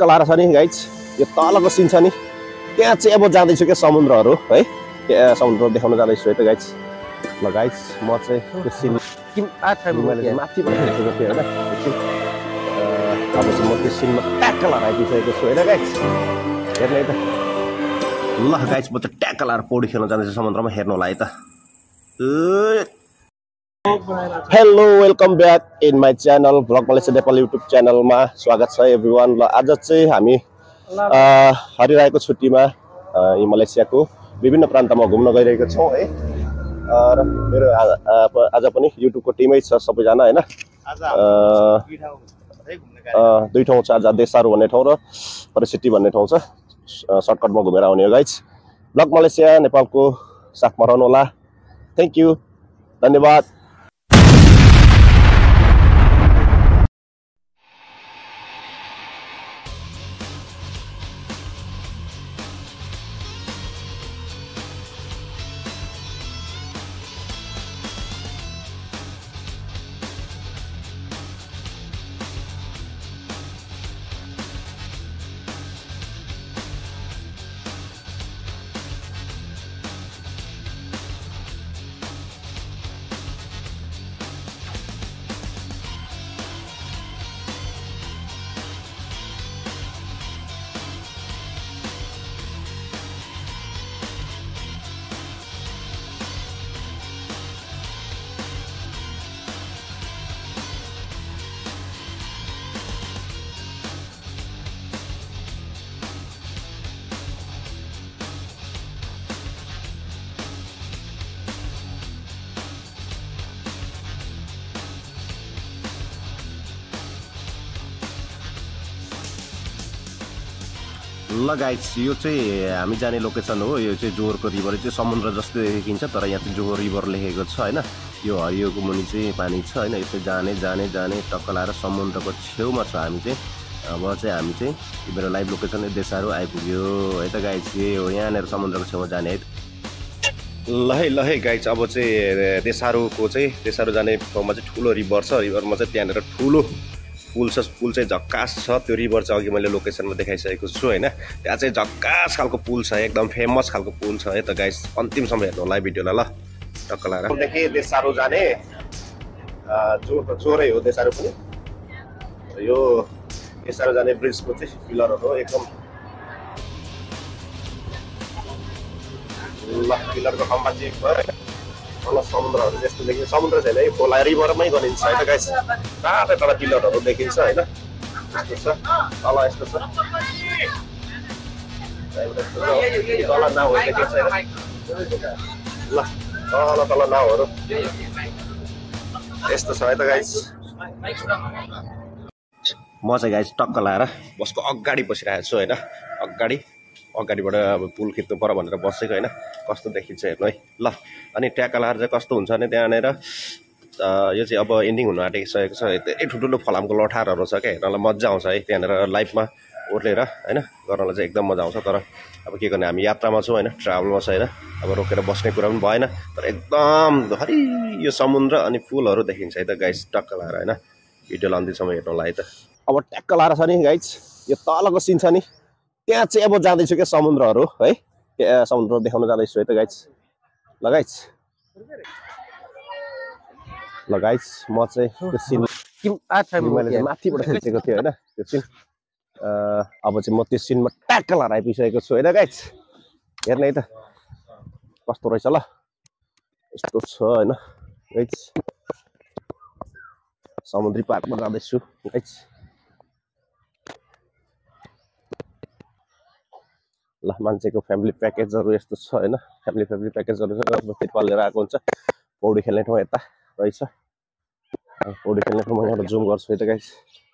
ट्याक्क लाएर छ नि गाइज यो तलको सिन छ नि त्यहाँ चाहिँ अब जाँदैछु क्या समुद्रहरू है त्यहाँ समुद्र देखाउन जाँदैछु है त गाइज ल गाइज म चाहिँ त्यो सिन मैले माथिबाट हेरेको थिएँ होइन अब चाहिँ म त्यो सिनमा ट्याक्क लाएर आइपुगिसकेको छु होइन गाइज हेर्नु है त ल गाइज म चाहिँ ट्याक्क लाएर पौडी खेल्न जाँदैछु समुद्रमा हेर्नु होला है त hello welcome back in my channel vlog Malaysia Nepal YouTube च्यानलमा स्वागत छ एभ्रिवान। ल आज चाहिँ हामी हरिरहेको छुट्टीमा मलेसियाको विभिन्न प्रान्तमा घुम्न गइरहेको छौँ है र मेरो आज पनि युट्युबको टिमै छ सबैजना होइन दुई ठाउँ छ आज देसारू भन्ने ठाउँ र परिसिटी भन्ने ठाउँ छ सर्टकटमा घुमेर आउने हो गाइज। भ्लग मलेसिया नेपालको साथमा रहनु होला। थ्याङ्क यू धन्यवाद। ल गाइस यो चाहिँ हामी जाने लोकेसन हो। यो चाहिँ जोहोरको रिभर चाहिँ समुद्र जस्तो देखिन्छ तर यहाँ चाहिँ जोहोर रिभर लेखेको छ होइन। यो हरियोको मुनि चाहिँ पानी छ होइन। यसो जाने जाने जाने टक्क लाएर समुद्रको छेउमा छ हामी चाहिँ। अब चाहिँ हामी चाहिँ मेरो लाइभ लोकेसन देसारू आइपुग्यो है त गाइस। यही हो यहाँनिर समुद्रको छेउमा जाने है। ल है गाइस अब चाहिँ देसारू जाने ठाउँमा चाहिँ ठुलो रिभर छ। रिभरमा चाहिँ त्यहाँनिर ठुलो पुल छ। पुल चाहिँ झक्कास छ। त्यो रिभर चाहिँ अघि मैले लोकेसनमा देखाइसकेको छु होइन। त्यहाँ चाहिँ झक्कास खालको पुल छ एकदम फेमस खालको पुल छ है त गाइस। अन्तिमसम्म हेर्नु होला भिडियोलाई ल टक्क लाएर। देखि देसारू जाने जोरै हो देसारू पनि। यो देसारू जाने ब्रिजको चाहिँ पिलरहरू हो एकदम ल पिलरको खम्बा चाहिँ तल समुद्रहरू जस्तो देखिन्छ। समुद्र छैन है खोला रिभरमै गनिन्छ है त गाइस। टाढा टाढा पिलरहरू देखिन्छ होइन। यस्तो छ तल यस्तो छ तल नाउहरू देखिन्छ ल तल तल नाउहरू यस्तो छ है त गाइस। म चाहिँ गाइस टक्क लाएर बसको अगाडि बसिरहेको छु होइन। अगाडिबाट अब पुल खिच्नु पर्यो भनेर बसेको होइन। कस्तो देखिन्छ हेर्नु है ल। अनि ट्याक्क लाएर चाहिँ कस्तो हुन्छ भने त्यहाँनिर यो चाहिँ अब एन्डिङ हुन आँटिसकेको छ। धेरै ठुल्ठुलो फलामको लठारहरू छ क्या हेर्नलाई मजा आउँछ है। त्यहाँनिर लाइफमा ओर्लेर होइन गर्नलाई चाहिँ एकदम मजा आउँछ। तर अब के गर्ने हामी यात्रामा छौँ होइन ट्राभलमा छ होइन। अब रोकेर बस्ने कुरा पनि भएन। तर एकदम हरियो समुद्र अनि पुलहरू देखिन्छ है त गाइस टक्क लाएर होइन। भिडियोलाई अन्तिमसम्म हेर्नुलाई है त। अब ट्याक्क लाएर छ नि गाइस यो तलको सिन छ नि त्यहाँ चाहिँ अब जाँदैछु क्या समुद्रहरू है। त्यहाँ समुद्र देखाउन जाँदैछु है त गाइस। ल गाइस म चाहिँ त्यो सिन मैले माथिबाट खिचेको थिएँ होइन त्यो सिन। अब चाहिँ म त्यो सिनमा ट्याक्क लाएर आइपुगिसकेको छु होइन गाइस। हेर्नु है त कस्तो रहेछ ल यस्तो छ होइन गाइस। समुद्री पार्कमा जाँदैछु गाइस। ल मान्छेको फ्यामिली प्याकेजहरू यस्तो छ होइन। फ्यामिली प्याकेजहरू तिरपाल लिएर आएको हुन्छ। पौडी खेल्ने ठाउँ यता रहेछ। पौडी खेल्ने ठाउँमा एउटा जुम गर्छु है त गाइस।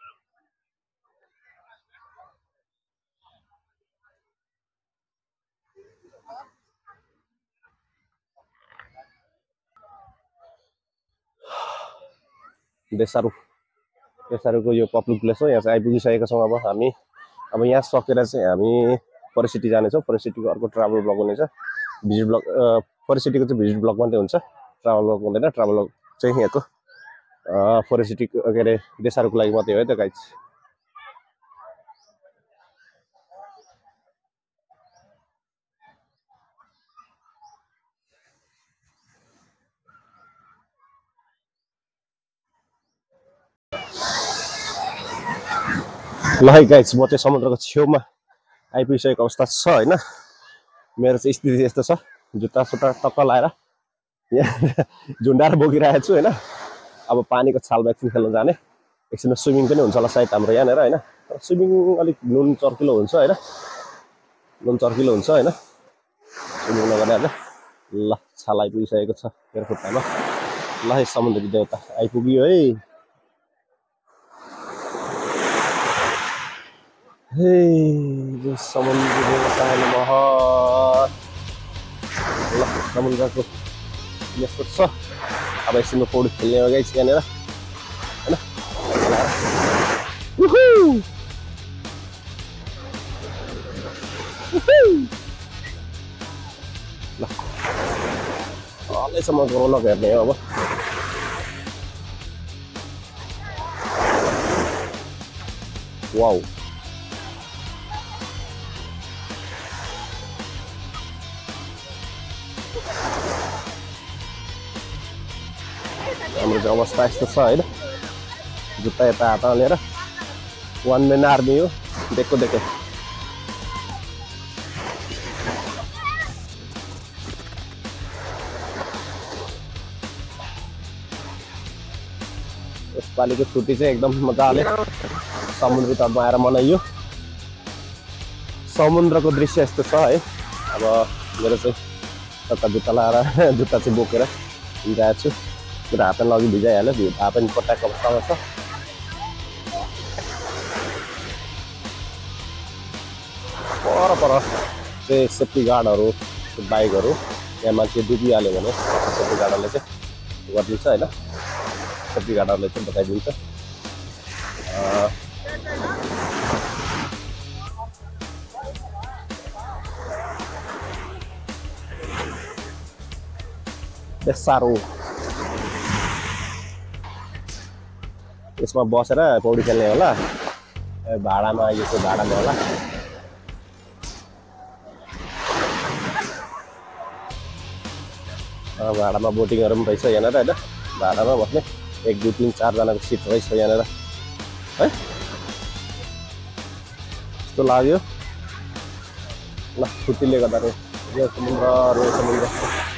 देसारूको यो पब्लिक प्लेस हो। यहाँ चाहिँ आइपुगिसकेका छौँ अब हामी। अब यहाँ सकेर चाहिँ हामी परिसिटी जानेछौँ। परिसिटीको अर्को ट्राभल ब्लग हुनेछ। भिजिट ब्लग परिसिटीको चाहिँ भिजिट ब्लग मात्रै हुन्छ। ट्राभल ब्लग हुँदैन। ट्राभल ब्लग चाहिँ यहाँको परिसिटी के अरे देसारूको लागि मात्रै हो है त गाइस। ल है गाइस म चाहिँ समुद्रको छेउमा आइपुगिसकेको अवस्था छ होइन मेरो चाहिँ स्थिति यस्तो छ जुत्ता सुत्ता टक्क लाएर यहाँ झुन्डाएर बोकिरहेको छु होइन अब पानीको छालमा एकछिन खेल्न जाने एकछिनमा स्विमिङ पनि हुन्छ होला सायद हाम्रो यहाँनिर होइन स्विमिङ अलिक नुन चर्किलो हुन्छ होइन नुन चर्किलो हुन्छ होइन स्विमिङ नगर्ने आज ल छाल आइपुगिसकेको छ मेरो खुट्टामा ल है समुद्री देवता आइपुग्यो है हे समुद्री देवता नमः ल समुद्रको यस्तो छ अब एकछिनमा पौडी खेल्ने हो गाइस यहाँनिर होइन ल अहिलेसम्म रौनक हेर्ने हो अब वाउ हाम्रो चाहिँ अवस्था यस्तो छ होइन जुत्ता यता हातमा लिएर वान म्यान आर्मी हो देखेको देखेँ यसपालिको छुट्टी चाहिँ एकदम मजाले समुद्री तटमा आएर मनाइयो समुद्रको दृश्य यस्तो छ है अब मेरो चाहिँ टक्क जुत्ता लगाएर जुत्ता चाहिँ बोकेर हिँडिरहेको छु मेरो हात पनि अघि भिजाइहाल्यो हात पनि पट्याएको अवस्थामा छ पर पर चाहिँ सेफ्टी गार्डहरू बाइकहरू यहाँ मान्छे डुबिहाल्यो भने सेफ्टी गार्डहरूले चाहिँ गरिदिन्छ होइन सेफ्टी गार्डहरूले चाहिँ बताइदिन्छ साह्रो यसमा बसेर पौडी खेल्ने होला भाडामा यो चाहिँ भाडामा होला भाडामा बोटिङहरू पनि रहेछ यहाँनिर होइन भाडामा बस्ने 1 2 3 4 जनाको सिट रहेछ यहाँनिर है यस्तो लाग्यो ल छुट्टीले गर्दा यो समुद्र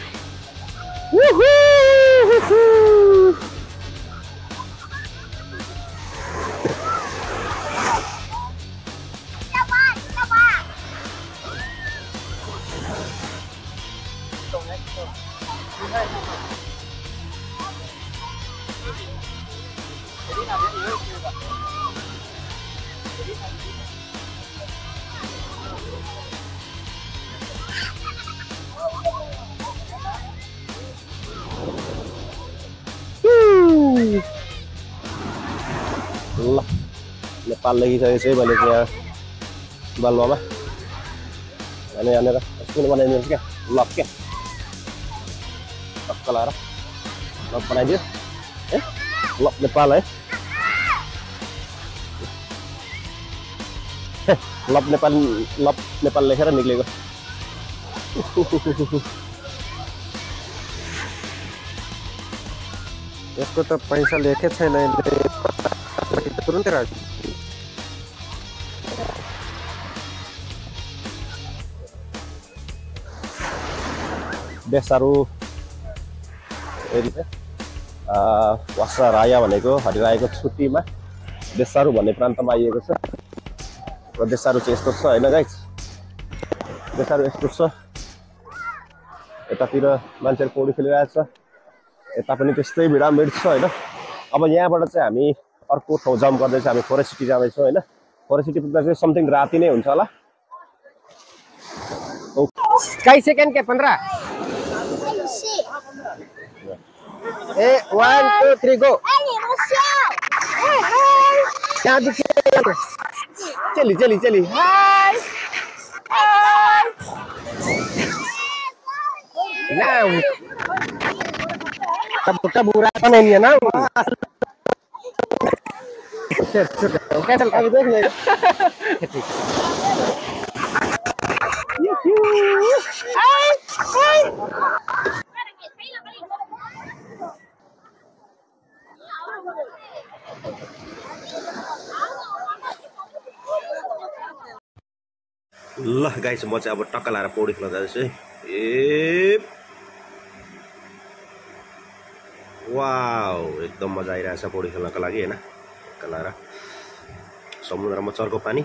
ल नेपाल लेखिसकेको चाहिँ मैले यहाँ बालुवामा अनि यहाँनिर स्कुल बनाइदिनुहोस् क्या लक क्या टक्क लगाएर लक बनाइदियो है लक नेपाल है लप नेपाल लेखेर निक्लेको यसको त पैसा लेखे छैन तुरुन्तै राख्छु बेसारू वासा राया भनेको हरिरायको छुट्टीमा बेसारू भन्ने प्रान्तमा आइएको छ र बेसारू चाहिँ यस्तो छ होइन गाइस बेसारू यस्तो छ यतातिर मान्छेहरू पौडी खेलिरहेको छ यता पनि त्यस्तै भिडाभिड छ होइन अब यहाँबाट चाहिँ हामी अर्को ठाउँ जम्प गर्दैछ हामी फरेस्ट सिटी जाँदैछौँ होइन फरेस्ट सिटी पुग्दा चाहिँ समथिङ राति नै हुन्छ होला कई सेकेन्ड के 15 ए 1 2 3 गो चली हाय नाउ तब बुरा नहीं है ना कैसे अभी देख ले ल गाइस म चाहिँ अब टक्क लाएर पौडी खेल्न जाँदैछु है। ए वाउ एकदम मजा आइरहेछ पौडी खेल्नको लागि हैन। टक्क लाएर समुद्रमा चर्को पानी।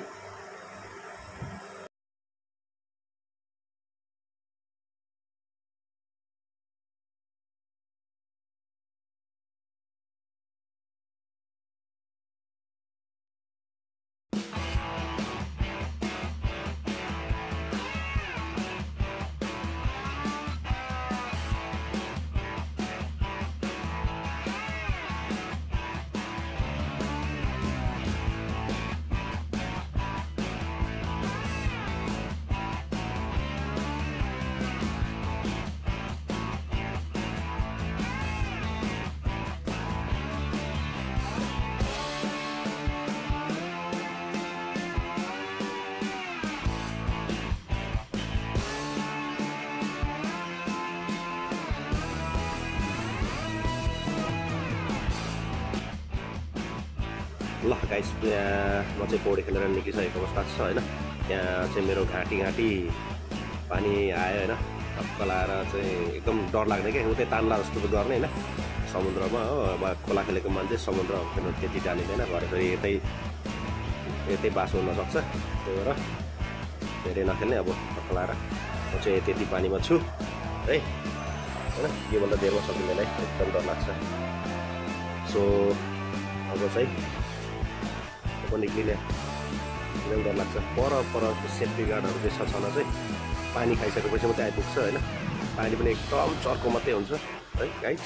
ल गाइस म चाहिँ पौडी खेलेर निस्किसकेको अवस्था छ हैन। त्यहाँ चाहिँ मेरो घाँटी पानी आयो हैन। टक्क लाएर चाहिँ एकदम डर लाग्ने क्या उतै तान्ला जस्तो त गर्ने हैन समुद्रमा हो। अब खोला खेलेको मान्छे समुद्र खेल्नु त्यति जानिँदैन भरे फेरि यतै बासो हुनसक्छ। त्यही भएर धेरै नखेल्ने। अब टक्क लाएर म चाहिँ त्यति पानीमा छु है हैन। योभन्दा धेरमा सकिँदैन है, एकदम डर लाग्छ। सो अब चाहिँ निक्लिने एकदम डर लाग्छ। पर सेफ्टी गार्डहरू चाहिँ छ चाहिँ पानी खाइसकेपछि मात्रै आइपुग्छ होइन। पानी पनि एकदम चर्को मात्रै हुन्छ है गाइस।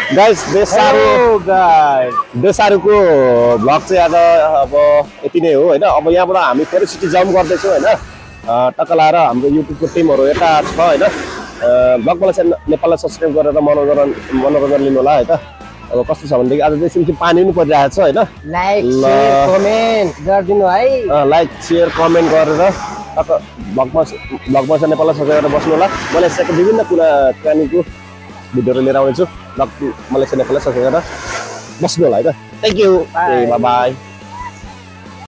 देसारुको भ्लग चाहिँ आज अब यति नै हो होइन। अब यहाँबाट हामी फेरि सिटी जम्प गर्दैछौँ होइन। टक्क लाएर हाम्रो युट्युबको टिमहरू यता छ होइन। भ्लग मलाई चाहिँ नेपाललाई सब्सक्राइब गरेर मनोरञ्जन लिनु होला है त। अब कस्तो छ भनेदेखि आज चाहिँ सिमसिम पानी पनि परिरहेको छ होइन। लाइक शेयर कमेन्ट गरिदिनु है। लाइक शेयर कमेन्ट गरेर टक्क भ्लगमा नेपाललाई सब्सक्राइब गरेर बस्नु होला। मलेसियाको विभिन्न कुराकानीको भिडियोहरू लिएर आउनेछु। भ्लग मलेसिया नेपाललाई सब्सक्राइब गरेर बस्नु होला है त। Thank you, bye by.